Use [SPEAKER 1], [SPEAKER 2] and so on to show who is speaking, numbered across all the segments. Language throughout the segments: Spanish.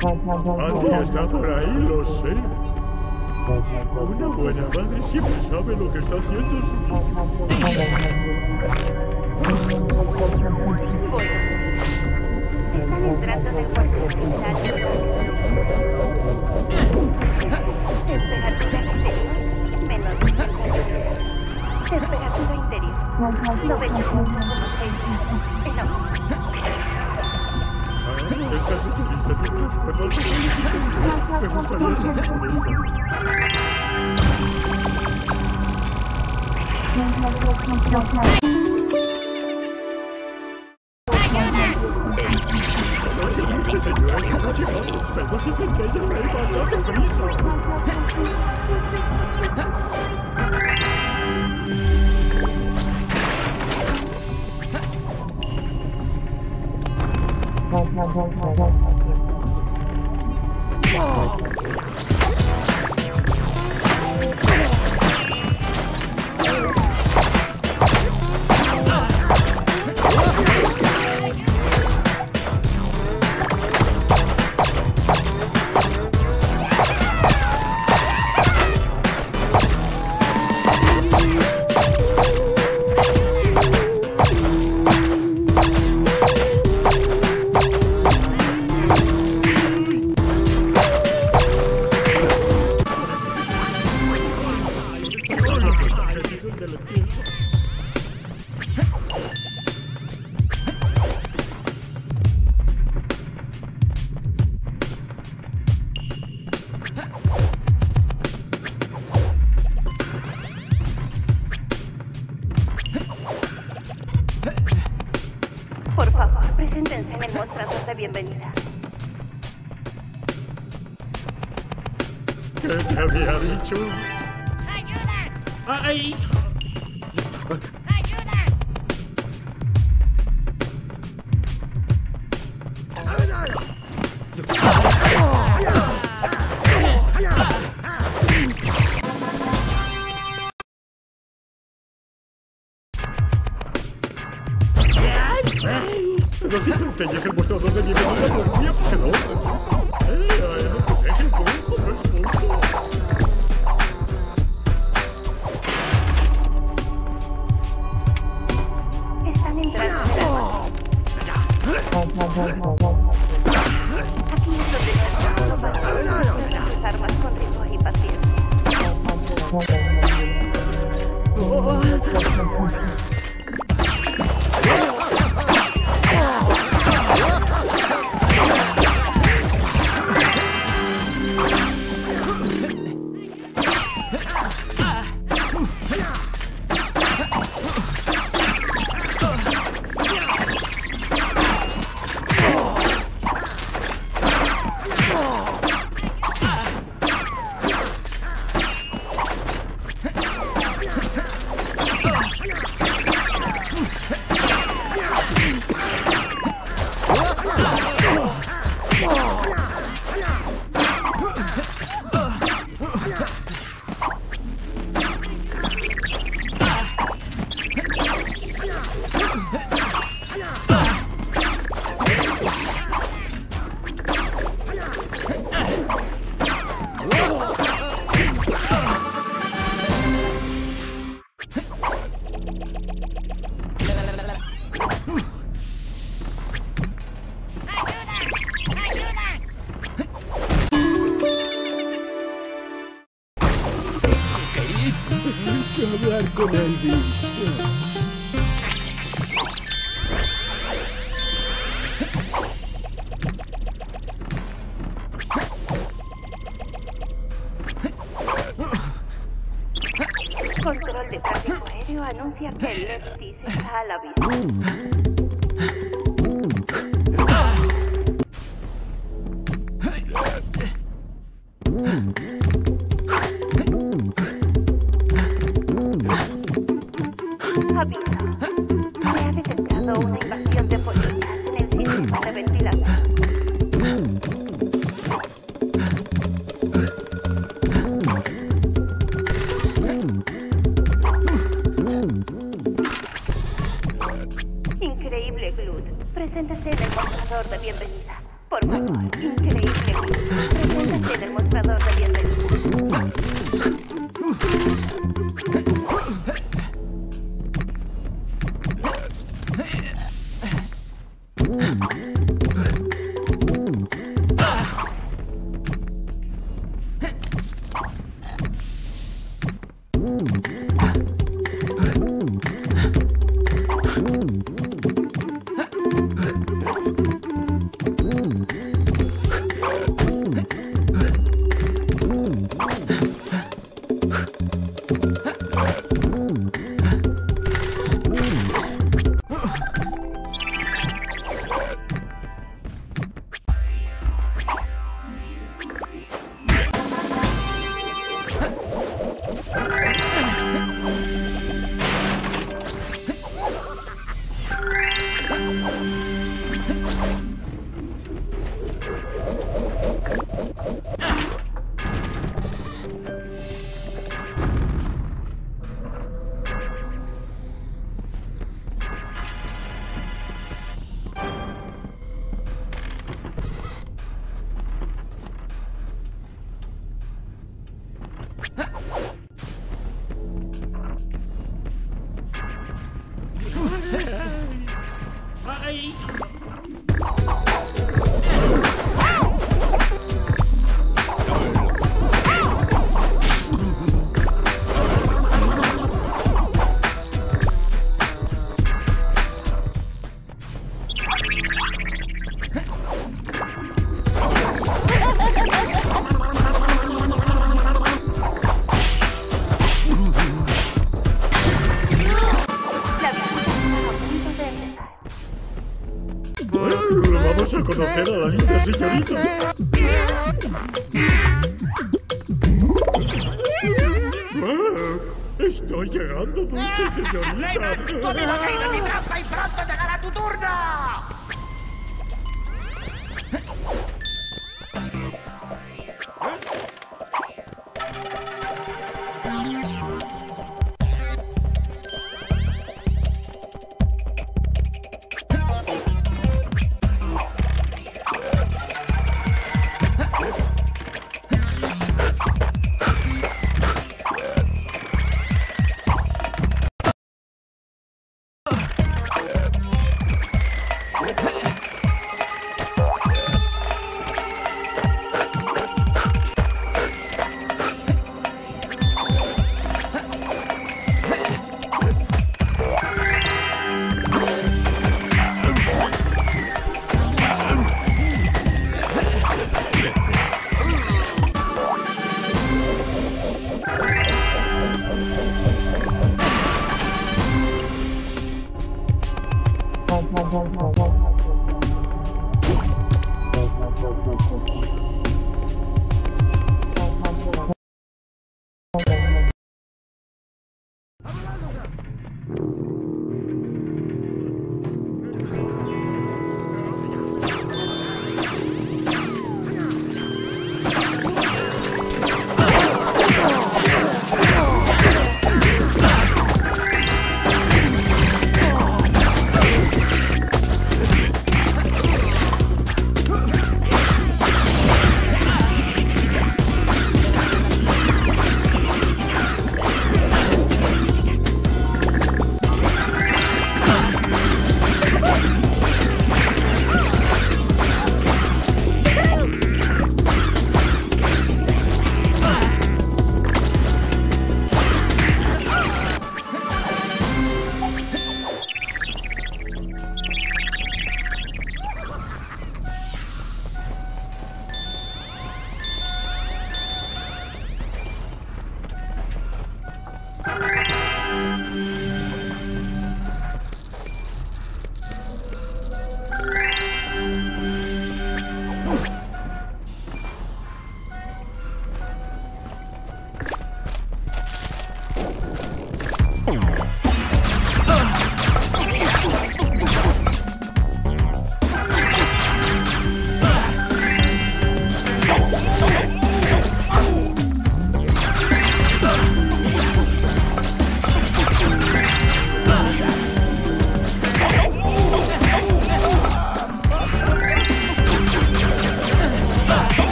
[SPEAKER 1] Andy está por ahí, lo sé. Una buena madre siempre sabe lo que está haciendo su niño.
[SPEAKER 2] Bueno, están entrando en el cuarto central. Temperatura exterior, menos 51. Temperatura interior, 95,6.
[SPEAKER 1] Esa señorita tiene unos cuernos de me gustaría saber con No sé si usted, señora, es una chica, pero si centella me va a dar prisa.
[SPEAKER 2] Por favor, preséntense en el mostrador de bienvenida.
[SPEAKER 1] ¿Qué te había dicho?
[SPEAKER 3] ¡Ayuda!
[SPEAKER 1] ¡Ay!
[SPEAKER 3] ¡Ayuda!
[SPEAKER 1] Pero si centella es el mostrador de bienvenida, los voy a pasar. No te dejes, cojo, no es cojo.
[SPEAKER 2] Están entrando en el cuarto. Aquí es donde nos para sus armas con rigor y paciencia.
[SPEAKER 1] Hablar con Andy.
[SPEAKER 2] Control de tráfico aéreo anuncia que el Lefty está a la vista. Aviso. Se ha detectado una invasión de polillas en el sistema de ventilación. Increíble Glut. Preséntese en el mostrador de bienvenida. Por favor, Increíble En el mostrador de bienvenida.
[SPEAKER 1] ¡Ay! Vamos a conocer a la linda señorita. Estoy llegando, dulce señorita.
[SPEAKER 3] ¡Todo ha caído en mi trampa y pronto llegará tu turno!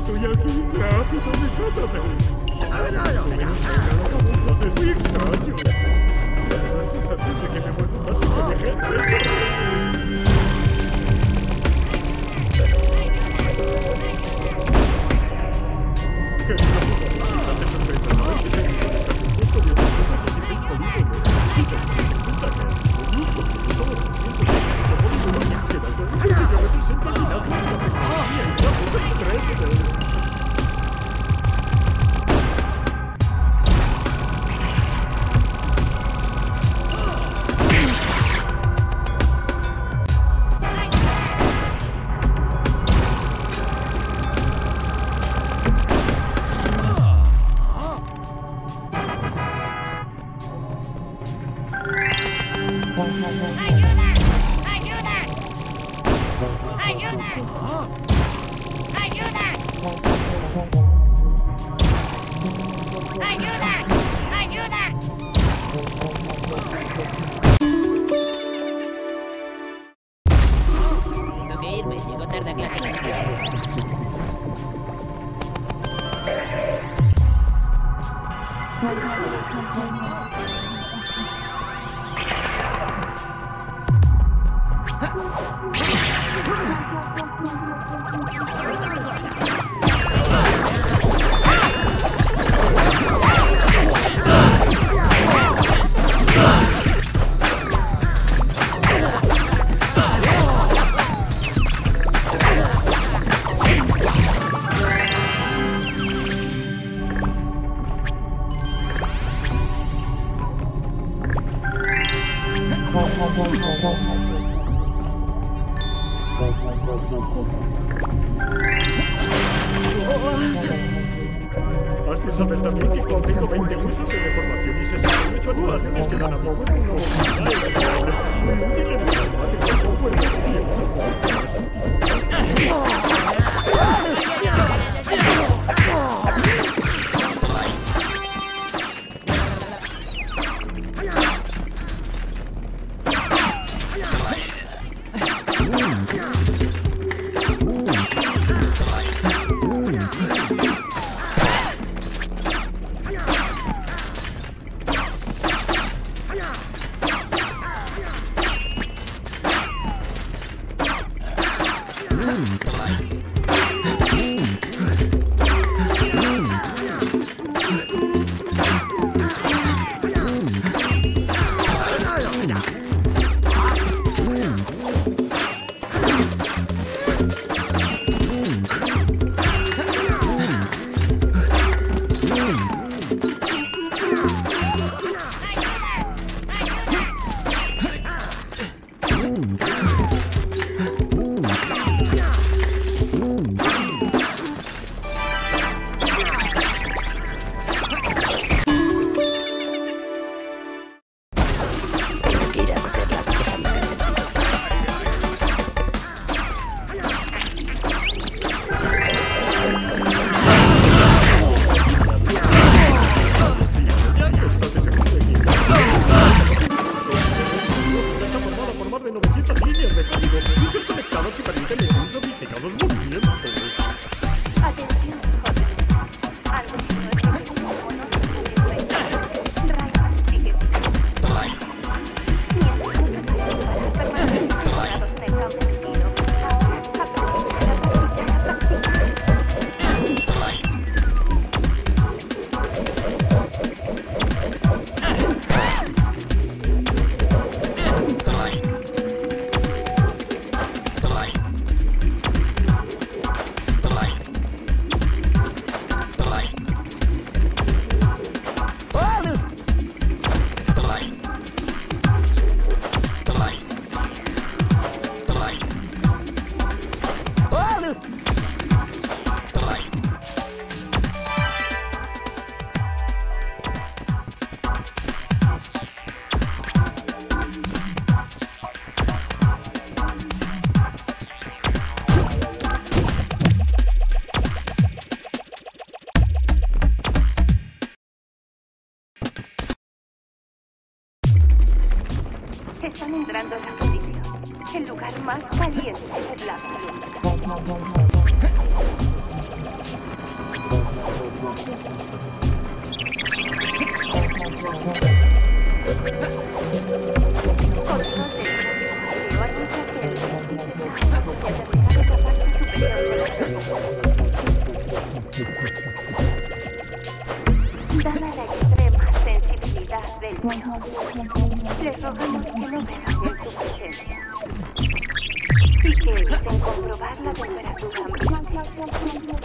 [SPEAKER 1] Estoy aquí. Rápido, desátame. Subir un tren a la cabeza. Es muy extraño. Me da la sensación de que me vuelvo más inteligente. Querido jugador, te sorprenderá que se está compuesto de 816 polígonos. Si te preguntas, un grupo que solo 318 polígonos queda con un que yo represento al final de la tecnología y ya puedes creerlo. Has de saber también que contengo 20 huesos de deformación y 68 animaciones que dan a mi cuerpo una movilidad muy útil en el combate cuerpo a cuerpo y en otros momentos de
[SPEAKER 2] Están entrando a la posición, el lugar más caliente de la luna. Dada la extrema sensibilidad del niño, les rogamos que no beban en su presencia y que eviten comprobar la temperatura ambiente.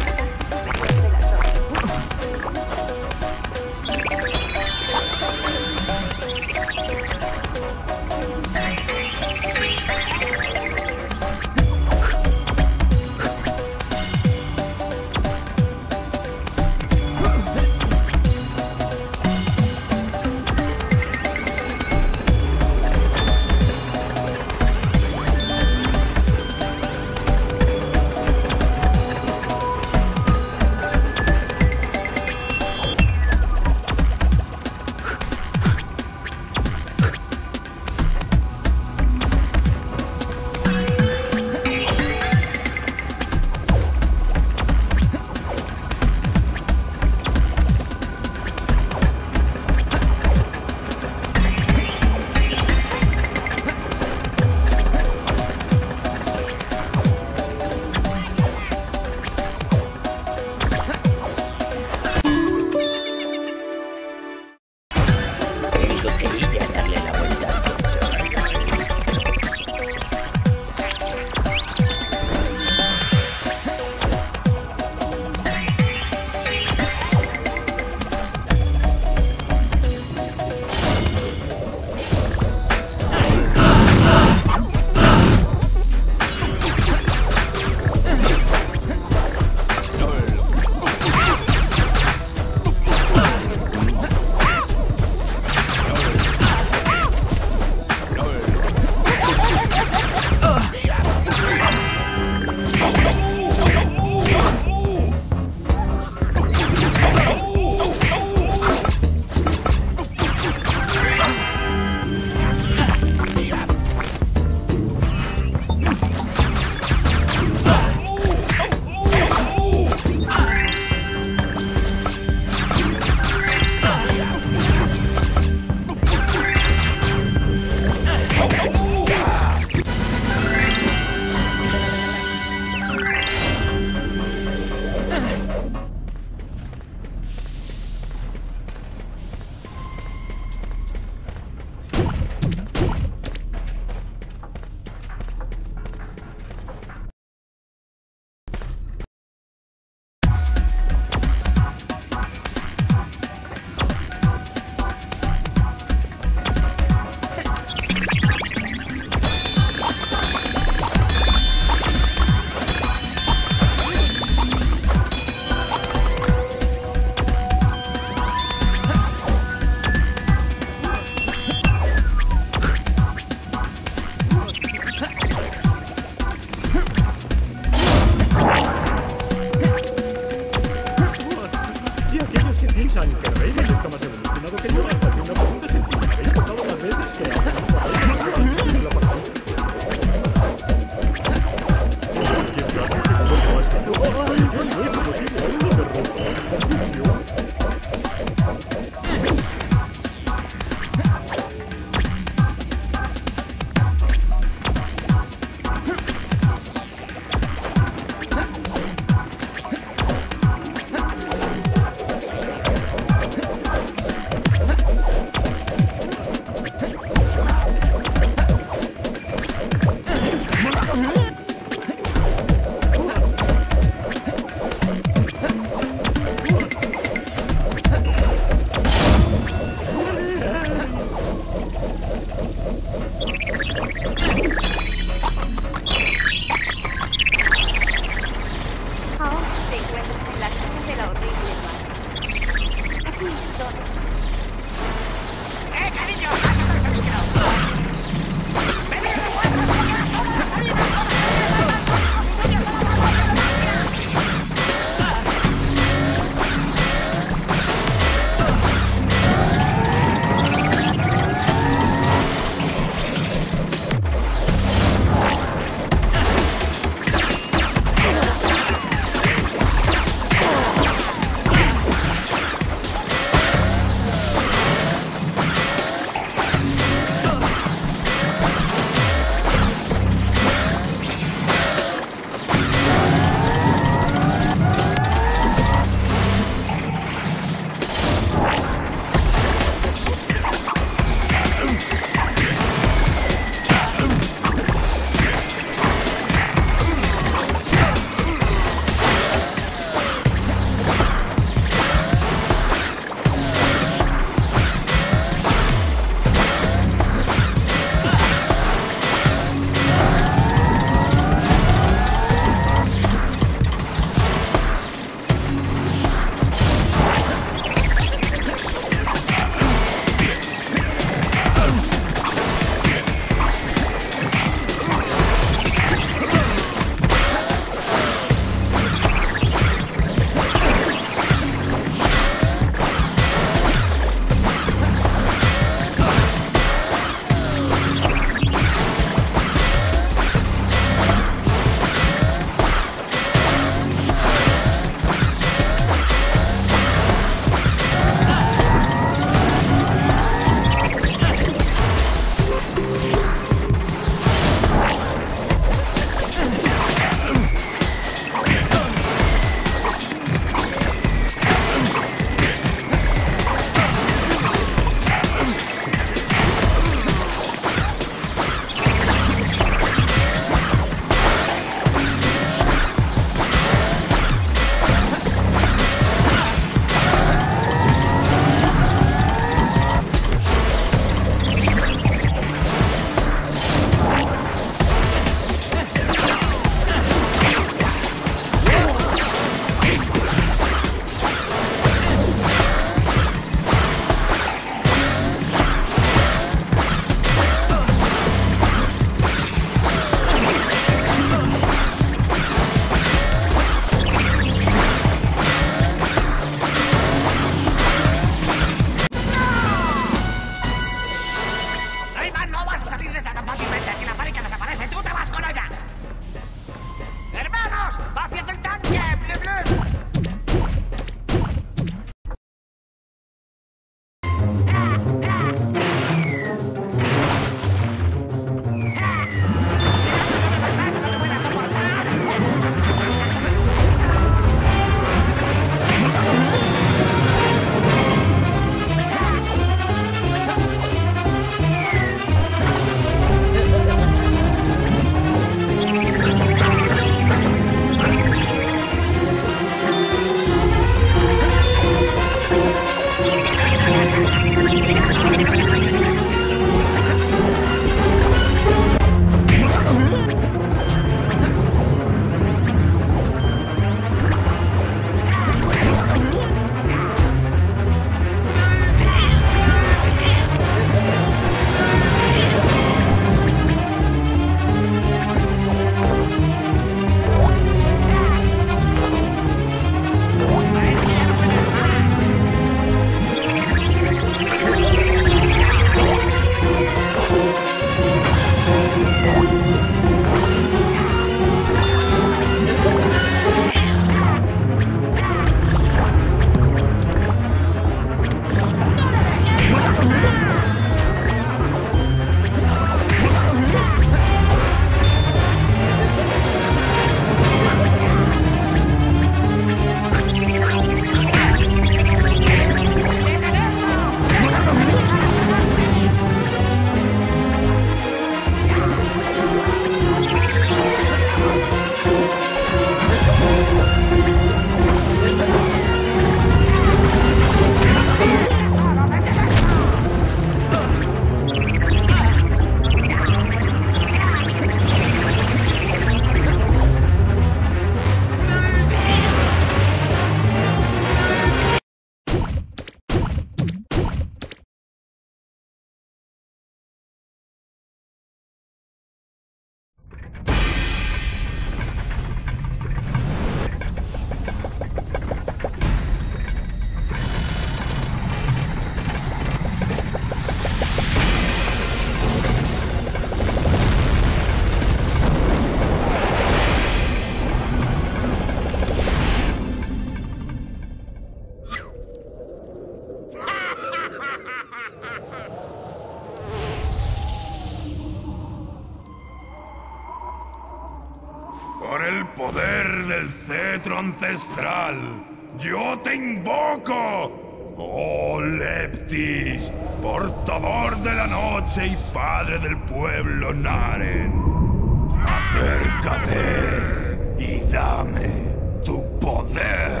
[SPEAKER 4] Por el poder del cetro ancestral, yo te invoco, oh Leptis, portador de la noche y padre del pueblo Naren. Acércate y dame tu poder.